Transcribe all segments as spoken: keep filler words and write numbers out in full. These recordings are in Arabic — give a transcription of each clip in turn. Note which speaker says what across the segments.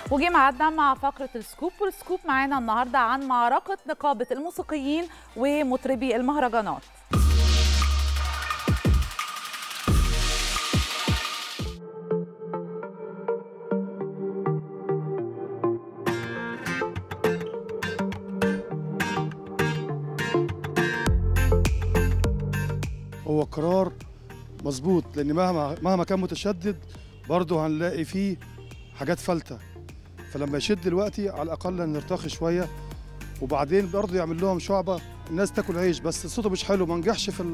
Speaker 1: وجي ميعادنا مع فقرة السكوب، والسكوب معانا النهارده عن معركة نقابة الموسيقيين ومطربي المهرجانات.
Speaker 2: هو قرار مظبوط، لان مهما مهما كان متشدد برضه هنلاقي فيه حاجات فلتة، فلما يشد دلوقتي على الاقل نرتخي شويه، وبعدين برضه يعمل لهم شعبه الناس تاكل عيش. بس صوته مش حلو، ما نجحش في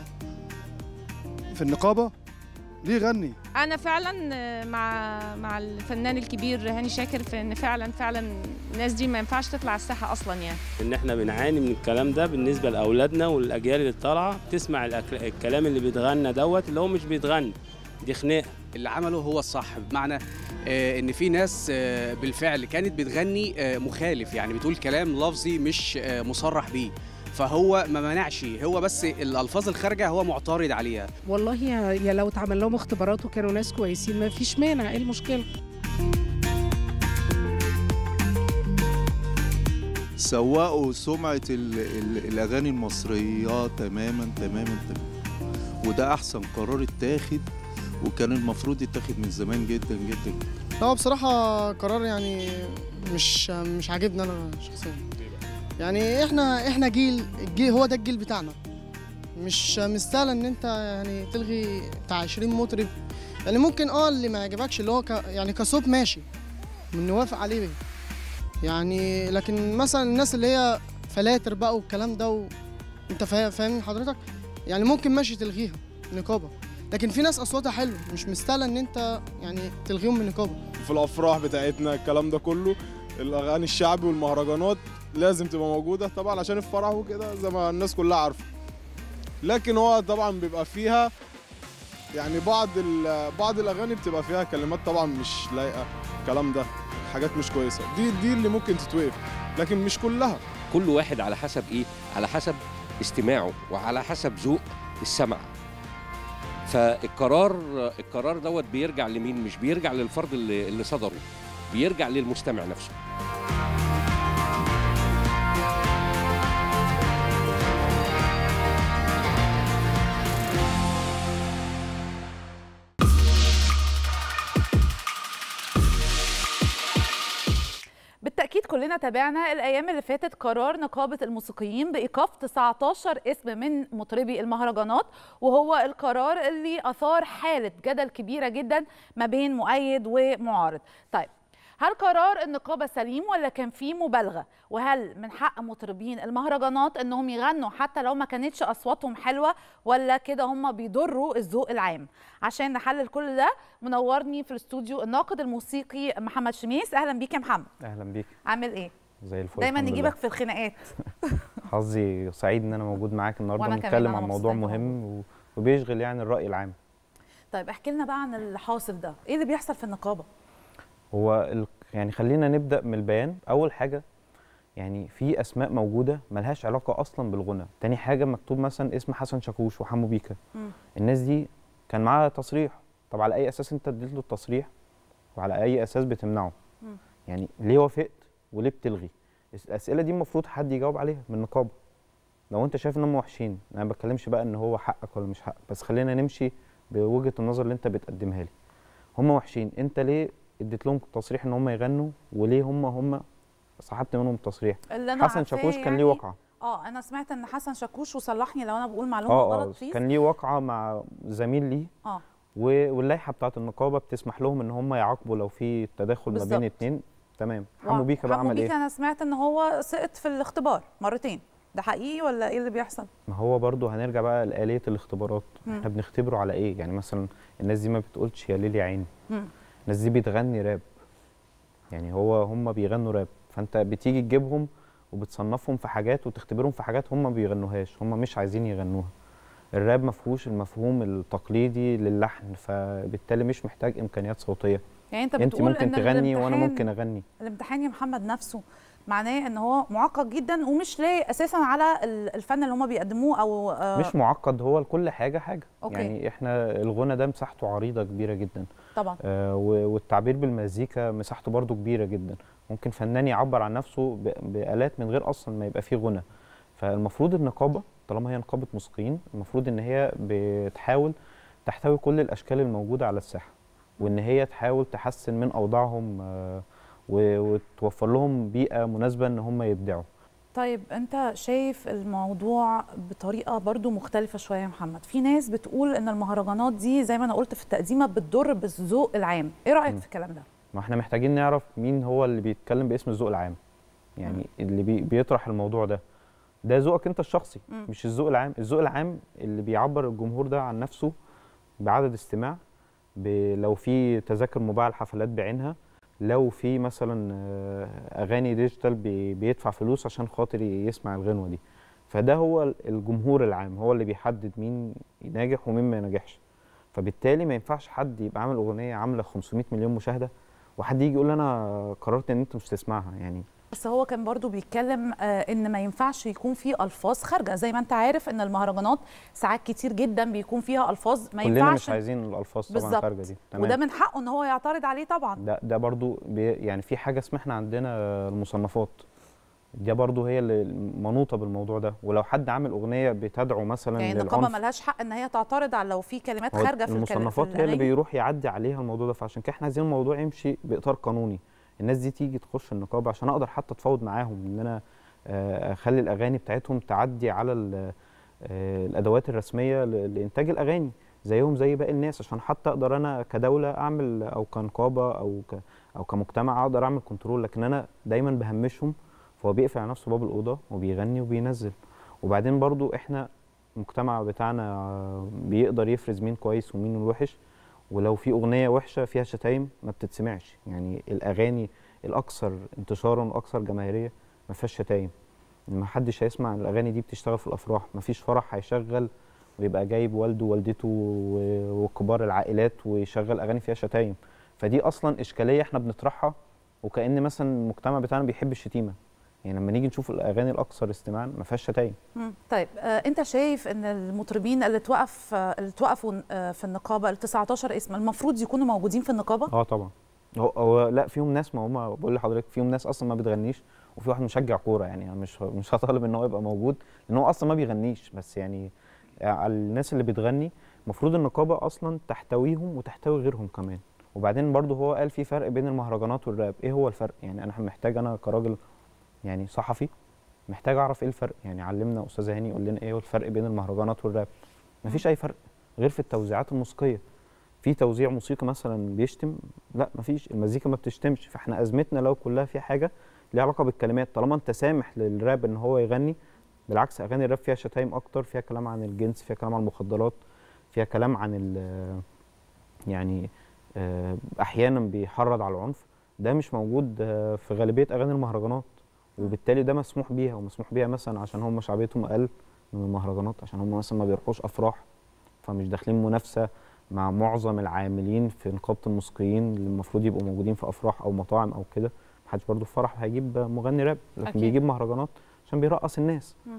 Speaker 2: في النقابه، ليه يغني؟
Speaker 3: انا فعلا مع مع الفنان الكبير هاني شاكر في ان فعلا فعلا الناس دي ما ينفعش تطلع الساحه اصلا. يعني
Speaker 4: ان احنا بنعاني من الكلام ده بالنسبه لاولادنا والاجيال اللي طالعه تسمع الكلام اللي بيتغنى دوت اللي هو مش بيتغنى، دي خناقه.
Speaker 5: اللي عمله هو الصح، بمعنى آه ان في ناس آه بالفعل كانت بتغني آه مخالف، يعني بتقول كلام لفظي مش آه مصرح بيه، فهو ما منعش، هو بس الالفاظ الخارجه هو معترض عليها.
Speaker 6: والله يا لو اتعمل لهم اختبارات وكانوا ناس كويسين ما فيش مانع، ايه المشكله؟
Speaker 7: سوقوا سمعه ال ال الاغاني المصريه تماما تماما تماما، وده احسن قرار اتاخد، وكان المفروض يتاخد من زمان جدا جدا.
Speaker 8: هو بصراحه قرار يعني مش مش عاجبني انا شخصيا. يعني احنا احنا جيل الجيل هو ده الجيل بتاعنا، مش مستاهله ان انت يعني تلغي بتاع عشرين مطرب. يعني ممكن اه اللي ما يعجبكش اللي هو ك يعني كصوت ماشي من نوافق عليه يعني، لكن مثلا الناس اللي هي فلاتر بقى والكلام ده و... انت فاهم حضرتك، يعني ممكن ماشي تلغيها نقابه، لكن في ناس اصواتها حلو مش مستاهله ان انت يعني تلغيهم من النقابه.
Speaker 9: في الافراح بتاعتنا الكلام ده كله، الاغاني الشعبي والمهرجانات لازم تبقى موجوده طبعا عشان الفرح وكده زي ما الناس كلها عارفه، لكن هو طبعا بيبقى فيها يعني بعض بعض الاغاني بتبقى فيها كلمات طبعا مش لايقه، الكلام ده حاجات مش كويسه، دي دي اللي ممكن تتوقف، لكن مش كلها.
Speaker 10: كل واحد على حسب ايه؟ على حسب استماعه وعلى حسب ذوق السمع. فالقرار القرار دوت بيرجع لمين؟ مش بيرجع للفرد اللي, اللي صدره، بيرجع للمستمع نفسه.
Speaker 1: بالتأكيد كلنا تابعنا الأيام اللي فاتت قرار نقابة الموسيقيين بإيقاف تسعة عشر اسم من مطربي المهرجانات، وهو القرار اللي أثار حالة جدل كبيرة جدا ما بين مؤيد ومعارض. طيب، هل قرار النقابة سليم ولا كان فيه مبالغة؟ وهل من حق مطربين المهرجانات انهم يغنوا حتى لو ما كانتش اصواتهم حلوة، ولا كده هم بيضروا الذوق العام؟ عشان نحلل كل ده منورني في الاستوديو الناقد الموسيقي محمد شميس. اهلا بيك يا محمد.
Speaker 11: اهلا بيك.
Speaker 1: عامل ايه؟
Speaker 11: زي الفل.
Speaker 1: دايما نجيبك في الخناقات.
Speaker 11: حظي سعيد ان انا موجود معاك النهارده ونتكلم عن موضوع مهم وبيشغل يعني الرأي العام.
Speaker 1: طيب احكي لنا بقى عن اللي حاصل ده، ايه اللي بيحصل في النقابة؟
Speaker 11: هو ال... يعني خلينا نبدأ من البيان. أول حاجة يعني في أسماء موجودة ملهاش علاقة أصلا بالغنى. تاني حاجة مكتوب مثلا اسم حسن شاكوش وحمو بيكا. م. الناس دي كان معاها تصريح، طب على أي أساس أنت اديت له التصريح وعلى أي أساس بتمنعه؟ م. يعني ليه وافقت وليه بتلغي؟ الأسئلة دي المفروض حد يجاوب عليها من النقابة. لو أنت شايف إنهم وحشين، أنا ما بتكلمش بقى إن هو حقك ولا مش حقك، بس خلينا نمشي بوجهة النظر اللي أنت بتقدمها لي. هم وحشين، أنت ليه اديت لهم تصريح ان هم يغنوا، وليه هم هم سحبت منهم التصريح؟ حسن شاكوش كان يعني ليه وقعه.
Speaker 1: اه انا سمعت ان حسن شاكوش، وصلحني لو انا بقول معلومه
Speaker 11: آه
Speaker 1: غلط فيه،
Speaker 11: كان ليه وقعه مع زميل ليه. اه واللائحه بتاعه النقابه بتسمح لهم ان هم يعاقبوا لو في تداخل ما بين اتنين. تمام. حمو بيكا بقى عمل ايه؟ حمو بيكا
Speaker 1: انا سمعت ان هو سقط في الاختبار مرتين، ده حقيقي ولا ايه اللي بيحصل؟
Speaker 11: ما هو برضو هنرجع بقى لآلية الاختبارات. م. احنا بنختبره على ايه؟ يعني مثلا الناس دي ما بتقولش يا ليلي عيني. م. الناس دي بتغني راب، يعني هو هم بيغنوا راب، فانت بتيجي تجيبهم وبتصنفهم في حاجات وتختبرهم في حاجات هم ما بيغنوهاش، هم مش عايزين يغنوها. الراب ما فيهوش المفهوم التقليدي للحن، فبالتالي مش محتاج امكانيات صوتيه.
Speaker 1: يعني انت بتقول
Speaker 11: انت ممكن
Speaker 1: إن
Speaker 11: تغني وانا ممكن اغني.
Speaker 1: الامتحان يا محمد نفسه معناه ان هو معقد جدا ومش لاقي اساسا على الفن اللي هم بيقدموه او آه
Speaker 11: مش معقد، هو لكل حاجه حاجه.
Speaker 1: أوكي.
Speaker 11: يعني احنا الغنى ده مساحته عريضه كبيره جدا
Speaker 1: طبعا،
Speaker 11: آه والتعبير بالمزيكا مساحته برضو كبيره جدا. ممكن فنان يعبر عن نفسه بآلات من غير اصلا ما يبقى فيه غنى. فالمفروض النقابه طالما هي نقابه موسيقيين المفروض ان هي بتحاول تحتوي كل الاشكال الموجوده على الساحه، وان هي تحاول تحسن من اوضاعهم آه وتوفر لهم بيئه مناسبه ان هم يبدعوا.
Speaker 1: طيب انت شايف الموضوع بطريقه برضو مختلفه شويه يا محمد. في ناس بتقول ان المهرجانات دي زي ما انا قلت في التقديمه بتضر بالذوق العام، ايه رايك م. في الكلام ده؟
Speaker 11: ما احنا محتاجين نعرف مين هو اللي بيتكلم باسم الذوق العام، يعني م. اللي بي بيطرح الموضوع ده ده ذوقك انت الشخصي م. مش الذوق العام. الذوق العام اللي بيعبر الجمهور ده عن نفسه بعدد استماع، لو في تذاكر مباعه الحفلات بعينها، لو في مثلا اغاني ديجيتال بيدفع فلوس عشان خاطر يسمع الغنوه دي. فده هو الجمهور العام، هو اللي بيحدد مين ناجح ومين ما ينجحش. فبالتالي ما ينفعش حد يبقى عامل اغنيه عامله خمسمائة مليون مشاهده وحد يجي يقول انا قررت ان انت مش تسمعها. يعني
Speaker 1: بس هو كان برضو بيتكلم آه ان ما ينفعش يكون في الفاظ خارجه، زي ما انت عارف ان المهرجانات ساعات كتير جدا بيكون فيها الفاظ ما ينفعش.
Speaker 11: كلنا مش عايزين الالفاظ طبعا خارجه دي.
Speaker 1: تمام. وده من حقه ان هو يعترض عليه طبعا.
Speaker 11: ده ده برضو يعني في حاجه اسمها احنا عندنا المصنفات دي برضو هي اللي منوطه بالموضوع ده. ولو حد عامل اغنيه بتدعو مثلا
Speaker 1: يعني النقابه مالهاش حق ان هي تعترض على لو في كلمات خارجه في
Speaker 11: المصنفات هي اللي بيروح يعدي عليها الموضوع ده. فعشان كده احنا عايزين الموضوع يمشي باطار قانوني، الناس دي تيجي تخش النقابه عشان اقدر حتى اتفاوض معاهم ان انا اخلي الاغاني بتاعتهم تعدي على الادوات الرسميه لانتاج الاغاني زيهم زي باقي الناس، عشان حتى اقدر انا كدوله اعمل او كنقابه او ك او كمجتمع اقدر اعمل كنترول. لكن انا دايما بهمشهم، فهو بيقفل على نفسه باب الاوضه وبيغني وبينزل. وبعدين برضو احنا المجتمع بتاعنا بيقدر يفرز مين كويس ومين الوحش، ولو في اغنيه وحشه فيها شتايم ما بتتسمعش. يعني الاغاني الاكثر انتشارا والاكثر جماهيريه ما فيهاش شتايم. ما حدش هيسمع الاغاني دي بتشتغل في الافراح، ما فيش فرح هيشغل ويبقى جايب والده ووالدته وكبار العائلات ويشغل اغاني فيها شتايم. فدي اصلا اشكاليه احنا بنطرحها، وكأن مثلا المجتمع بتاعنا بيحب الشتيمه. يعني لما نيجي نشوف الاغاني الاكثر استماعا ما فيهاش شتايم.
Speaker 1: طيب آه انت شايف ان المطربين اللي توقف آه اللي توقفوا آه في النقابه ال تسعتاشر اسم المفروض يكونوا موجودين في النقابه؟
Speaker 11: اه طبعا. هو, هو لا فيهم ناس، ما هم بقول لحضرتك فيهم ناس اصلا ما بتغنيش، وفي واحد مشجع كوره. يعني مش مش هطالب ان هو يبقى موجود لان هو اصلا ما بيغنيش. بس يعني على الناس اللي بتغني المفروض النقابه اصلا تحتويهم وتحتوي غيرهم كمان. وبعدين برضه هو قال في فرق بين المهرجانات والراب. ايه هو الفرق؟ يعني انا محتاج انا كراجل يعني صحفي محتاج اعرف ايه الفرق. يعني علمنا استاذ هاني يقول لنا ايه هو الفرق بين المهرجانات والراب. مفيش اي فرق غير في التوزيعات الموسيقيه. في توزيع موسيقي مثلا بيشتم؟ لا مفيش، المزيكا ما بتشتمش. فاحنا ازمتنا لو كلها في حاجه ليها علاقه بالكلمات. طالما انت سامح للراب ان هو يغني، بالعكس اغاني الراب فيها شتايم اكتر، فيها كلام عن الجنس، فيها كلام عن المخدرات، فيها كلام عن ال يعني احيانا بيحرض على العنف. ده مش موجود في غالبيه اغاني المهرجانات، وبالتالي ده مسموح بيها. ومسموح بيها مثلا عشان هم شعبيتهم اقل من المهرجانات، عشان هم مثلا ما بيروحوش افراح، فمش داخلين منافسه مع معظم العاملين في نقابه الموسيقيين اللي المفروض يبقوا موجودين في افراح او مطاعم او كده. محدش برضه في فرح هيجيب مغني راب، لكن أكيد بيجيب مهرجانات عشان بيرقص الناس. م.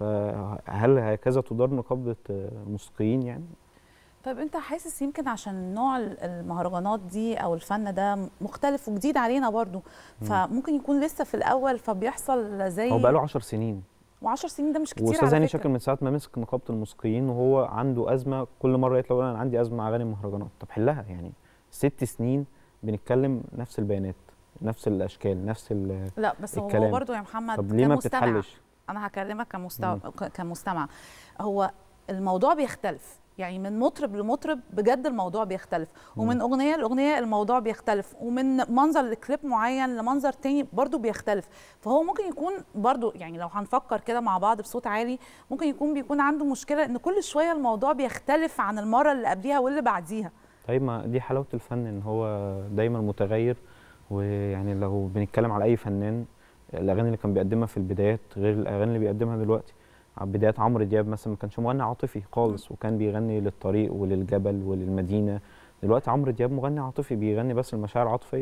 Speaker 11: فهل هكذا تدار نقابه الموسيقيين يعني؟
Speaker 1: طيب انت حاسس يمكن عشان نوع المهرجانات دي او الفن ده مختلف وجديد علينا برضو، فممكن يكون لسه في الاول فبيحصل زي
Speaker 11: هو بقاله عشر سنين
Speaker 1: وعشر سنين ده مش كتير.
Speaker 11: واستاذ هاني شاكر من ساعه ما مسك نقابه الموسيقيين وهو عنده ازمه، كل مره يطلع انا عندي ازمه مع اغاني المهرجانات. طب حلها. يعني ست سنين بنتكلم نفس البيانات، نفس الاشكال، نفس
Speaker 1: لا بس
Speaker 11: الكلام.
Speaker 1: هو برضو يا محمد
Speaker 11: طب ليه ما بتتحلش؟
Speaker 1: انا هكلمك كمستمع كمستمع هو الموضوع بيختلف. يعني من مطرب لمطرب بجد الموضوع بيختلف، ومن اغنيه لاغنيه الموضوع بيختلف، ومن منظر لكليب معين لمنظر تاني برضو بيختلف. فهو ممكن يكون برضو يعني لو هنفكر كده مع بعض بصوت عالي ممكن يكون بيكون عنده مشكله ان كل شويه الموضوع بيختلف عن المره اللي قبليها واللي بعديها.
Speaker 11: طيب ما دي حلاوه الفن ان هو دايما متغير. ويعني لو بنتكلم على اي فنان، الاغاني اللي كان بيقدمها في البدايات غير الاغاني اللي بيقدمها دلوقتي. بدايات عمرو دياب مثلا ما كانش مغني عاطفي خالص، وكان بيغني للطريق وللجبل وللمدينه. دلوقتي عمرو دياب مغني عاطفي بيغني بس المشاعر العاطفيه.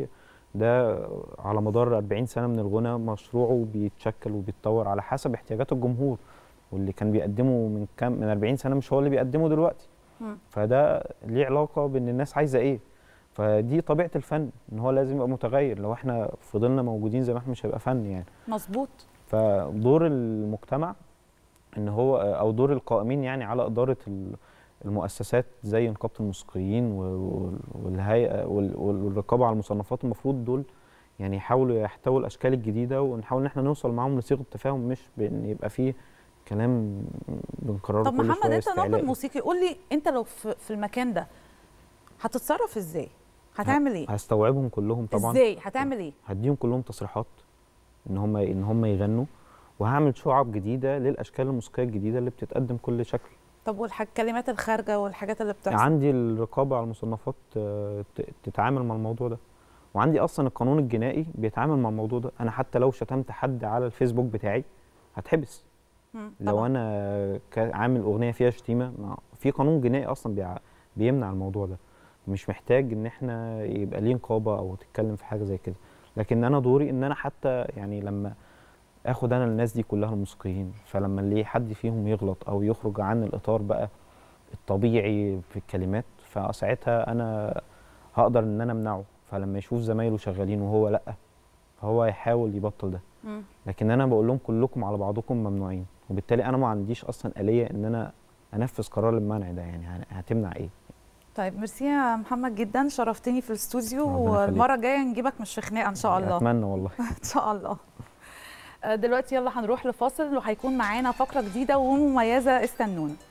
Speaker 11: ده على مدار أربعين سنة من الغنى مشروعه بيتشكل وبيتطور على حسب احتياجات الجمهور، واللي كان بيقدمه من كام من أربعين سنة مش هو اللي بيقدمه دلوقتي.
Speaker 1: مم.
Speaker 11: فده ليه علاقة بان الناس عايزة ايه. فدي طبيعة الفن، ان هو لازم يبقى متغير، لو احنا فضلنا موجودين زي ما احنا مش هيبقى فن يعني.
Speaker 1: مظبوط.
Speaker 11: فدور المجتمع ان هو او دور القائمين يعني على اداره المؤسسات زي نقابه الموسيقيين والهيئه والرقابه على المصنفات، المفروض دول يعني يحاولوا يحتووا الاشكال الجديده، ونحاول ان احنا نوصل معاهم لصيغه تفاهم، مش بان يبقى فيه كلام بنكرره
Speaker 1: طب
Speaker 11: كل
Speaker 1: محمد
Speaker 11: شويه.
Speaker 1: انت ناقد موسيقي، قول لي انت لو في المكان ده هتتصرف ازاي؟ هتعمل ايه؟
Speaker 11: هستوعبهم كلهم طبعا.
Speaker 1: ازاي هتعمل ايه؟
Speaker 11: هديهم كلهم تصريحات ان هم ان هم يغنوا، وهعمل شعب جديده للاشكال الموسيقيه الجديده اللي بتتقدم كل شكل.
Speaker 1: طب والكلمات الخارجه والحاجات اللي بتحصل؟
Speaker 11: عندي الرقابه على المصنفات تتعامل مع الموضوع ده، وعندي اصلا القانون الجنائي بيتعامل مع الموضوع ده. انا حتى لو شتمت حد على الفيسبوك بتاعي هتحبس. لو انا عامل اغنيه فيها شتيمه، في قانون جنائي اصلا بيمنع الموضوع ده، مش محتاج ان احنا يبقى ليه نقابه او تتكلم في حاجه زي كده. لكن انا دوري ان انا حتى يعني لما اخد انا الناس دي كلها الموسيقيين، فلما اللي حد فيهم يغلط او يخرج عن الاطار بقى الطبيعي في الكلمات، فساعتها انا هقدر ان انا امنعه. فلما يشوف زمايله شغالين وهو لا، فهو هيحاول يبطل ده. م. لكن انا بقول لهم كلكم على بعضكم ممنوعين، وبالتالي انا ما عنديش اصلا آلية ان انا انفذ قرار المنع ده. يعني هتمنع ايه؟
Speaker 1: طيب ميرسي يا محمد جدا، شرفتني في الاستوديو، والمره الجايه نجيبك مش في خناقه ان شاء الله.
Speaker 11: اتمنى والله.
Speaker 1: ان شاء الله. دلوقتي يلا هنروح لفاصل، وهيكون معانا فقره جديده ومميزه، استنونا.